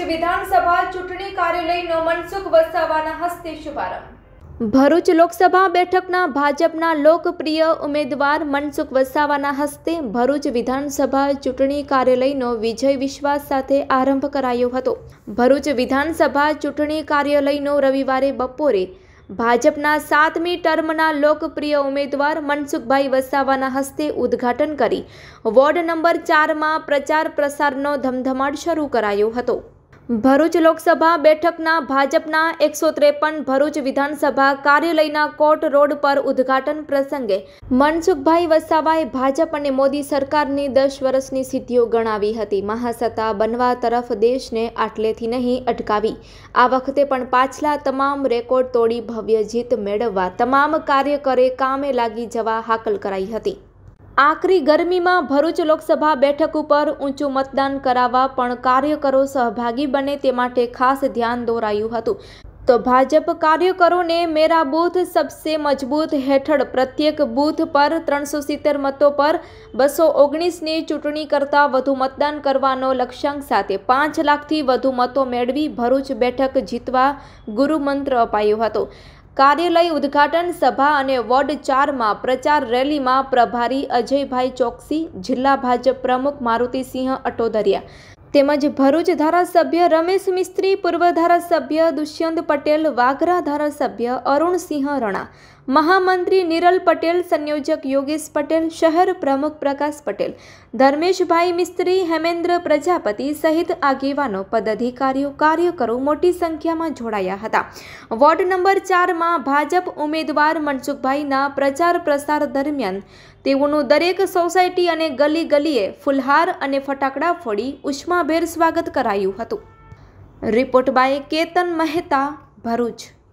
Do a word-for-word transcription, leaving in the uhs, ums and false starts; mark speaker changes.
Speaker 1: વિધાનસભા ચૂંટણી કાર્યાલયનો મનસુખ વસાવાના હસ્તે શુભારંભ। ભરૂચ લોકસભા બેઠકના ભાજપના લોકપ્રિય ઉમેદવાર મનસુખ વસાવાના હસ્તે ભરૂચ વિધાનસભા ચૂંટણી કાર્યાલયનો વિજય વિશ્વાસ સાથે આરંભ કરાયો હતો। ભરૂચ વિધાનસભા ચૂંટણી કાર્યાલયનો રવિવારે બપોરે ભાજપના સાતમી ટર્મના લોકપ્રિય ઉમેદવાર મનસુખભાઈ વસાવાના હસ્તે ઉદ્ઘાટન કરી વોર્ડ નંબર ચારમાં પ્રચાર પ્રસારનો ધમધમાટ શરૂ કરાયો હતો। ભરૂચ લોકસભા બેઠકના ભાજપના એકસો ત્રેપન ભરૂચ વિધાનસભા કાર્યાલયના કોટ રોડ પર ઉદ્ઘાટન પ્રસંગે મનસુખભાઈ વસાવાએ ભાજપ અને મોદી સરકારની દસ વર્ષની સિદ્ધિઓ ગણાવી હતી। મહાસત્તા બનવા તરફ દેશને આટલેથી નહીં અટકાવી, આ વખતે પણ પાછલા તમામ રેકોર્ડ તોડી ભવ્ય જીત મેળવવા તમામ કાર્યકરે કામે લાગી જવા હાકલ કરાઈ હતી। આકરી ગરમીમાં ભરૂચ લોકસભા બેઠક ઉપર ઊંચું મતદાન કરાવવા પણ કાર્યકરો સહભાગી બને તે માટે ખાસ ધ્યાન દોરાયું હતું। તો ભાજપ કાર્યકરોને મેરા બૂથ સબસે મજબૂત હેઠળ પ્રત્યેક બૂથ પર ત્રણસો સિત્તેર મતો પર બસો ઓગણીસની ચૂંટણી કરતાં વધુ મતદાન કરવાનો લક્ષ્યાંક સાથે પાંચ લાખથી વધુ મતો મેળવી ભરૂચ બેઠક જીતવા ગુરુમંત્ર અપાયો હતો। કાર્યાલય ઉદ્ઘાટન સભા અને વોર્ડ ચારમાં પ્રચાર રેલીમાં પ્રભારી અજયભાઈ ચોકસી, જિલ્લા ભાજપ પ્રમુખ મારુતિસિંહ અટોદરિયા તેમજ ભરૂચ ધારાસભ્ય રમેશ મિસ્ત્રી, પૂર્વ ધારાસભ્ય દુષ્યંત પટેલ, વાગરા ધારાસભ્ય અરુણસિંહ રણા, મહામંત્રી નિરલ પટેલ, સંયોજક યોગેશ પટેલ, શહેર પ્રમુખ પ્રકાશ પટેલ, ધર્મેશભાઈ મિસ્ત્રી, હેમેન્દ્ર પ્રજાપતિ સહિત આગેવાનો, પદાધિકારીઓ, કાર્યકરો મોટી સંખ્યામાં જોડાયા હતા। વોર્ડ નંબર ચારમાં ભાજપ ઉમેદવાર મનસુખભાઈના પ્રચાર પ્રસાર દરમિયાન તેઓનું દરેક સોસાયટી અને ગલી ગલીએ ફુલહાર અને ફટાકડા ફોડી ઉષ્માભેર સ્વાગત કરાયું હતું। Report by Ketan Mehta, Bharuch.